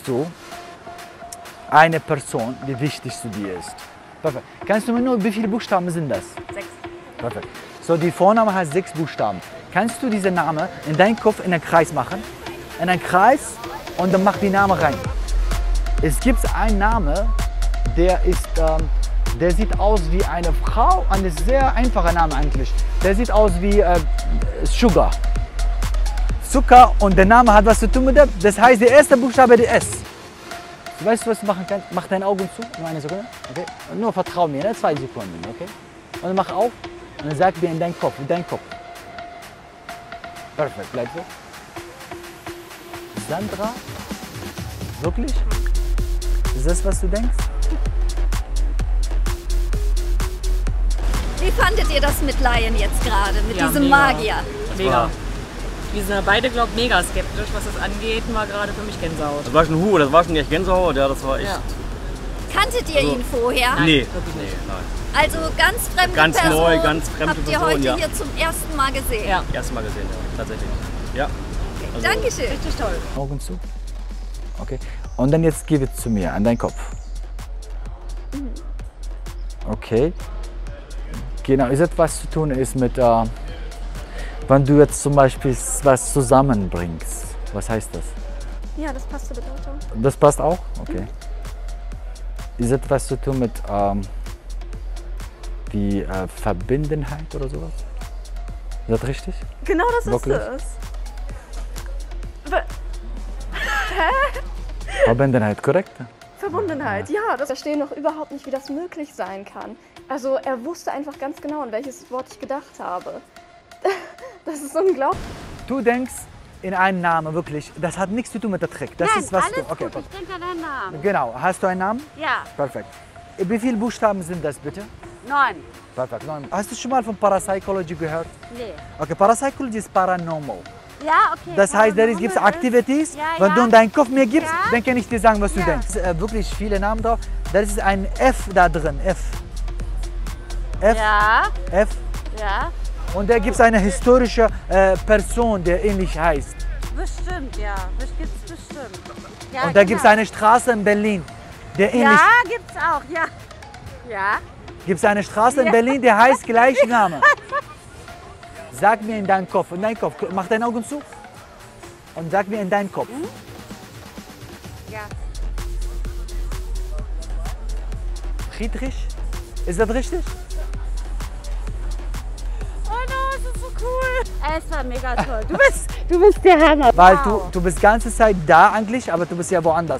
du eine Person, die wichtig zu dir ist? Perfekt. Kannst du mir nur, wie viele Buchstaben sind das? 6. Perfekt. So, die Vorname hat 6 Buchstaben. Kannst du diesen Namen in deinen Kopf in einen Kreis machen? In einen Kreis und dann mach die Namen rein. Es gibt einen Namen, der sieht aus wie eine Frau, ein sehr einfacher Name eigentlich. Der sieht aus wie Sugar. Zucker, und der Name hat was zu tun mit dem. Das heißt, der erste Buchstabe ist S. Weißt du, was du machen kannst? Mach deine Augen zu, nur eine Sekunde. Okay? Und nur vertrau mir, ne? 2 Sekunden, okay? Und dann mach auf und dann sag dir in deinen Kopf, Perfekt, bleib so. Sandra? Wirklich? Ist das, was du denkst? Wie fandet ihr das mit Laien jetzt gerade, mit diesem mega. Magier? Mega. Wir sind ja beide, glaube ich, mega skeptisch, was das angeht. War gerade für mich Gänsehaut. Das war schon das war schon echt Gänsehaut, ja, das war echt. Ja. Kanntet ihr ihn vorher? Nein, Nee, wirklich nicht. nein. Also ganz fremde Ganz Person. neu, ganz fremde Habt ihr Person, heute ja. hier zum ersten Mal gesehen? Ja, Erst mal gesehen, ja, tatsächlich. Ja. Also, Dankeschön. richtig toll. Augen zu. Okay. Und dann jetzt gib es zu mir, an deinen Kopf. Okay. Genau, ist etwas zu tun ist mit, wenn du jetzt zum Beispiel was zusammenbringst. Was heißt das? Ja, das passt zur Bedeutung. Das passt auch? Okay. Ist etwas zu tun mit wie Verbindenheit oder sowas? Ist das richtig? Genau das Wirklich? ist es. Verbindenheit, korrekt? Verbundenheit, ja, das verstehe noch überhaupt nicht, wie das möglich sein kann. Also er wusste einfach ganz genau, an welches Wort ich gedacht habe. Das ist unglaublich. Du denkst in einen Namen, wirklich. Das hat nichts zu tun mit der Trick. Das Nein, ist was alles du. Okay, gut, ich denke an deinen Namen. genau. Hast du einen Namen? Ja, Perfekt. Wie viele Buchstaben sind das bitte? 9. Perfekt. 9. Hast du schon mal von Parapsychology gehört? Nee. Okay, Parapsychology ist paranormal. Ja, okay. Das heißt, da gibt es Paranormal Activities. Ja, Wenn ja. du in deinen Kopf mir gibst, Ja. dann kann ich dir sagen, was du Ja. denkst. Wirklich viele Namen drauf. Da ist ein F da drin. F. F. Ja, F. ja. Und da gibt es eine historische Person, der ähnlich heißt. Bestimmt, ja. Das gibt's bestimmt. Ja, Und da gibt es genau. eine Straße in Berlin, der ähnlich. Ja, gibt's auch, ja. Ja. Gibt es eine Straße in Berlin, der heißt gleich Name. Sag mir in deinen Kopf, Mach deine Augen zu. Und sag mir in deinen Kopf. Ja. Friedrich? Ist das richtig? Oh no, das ist so cool. Es war mega toll. Du bist der Hammer. Weil Wow. du bist die ganze Zeit da eigentlich, aber du bist ja woanders.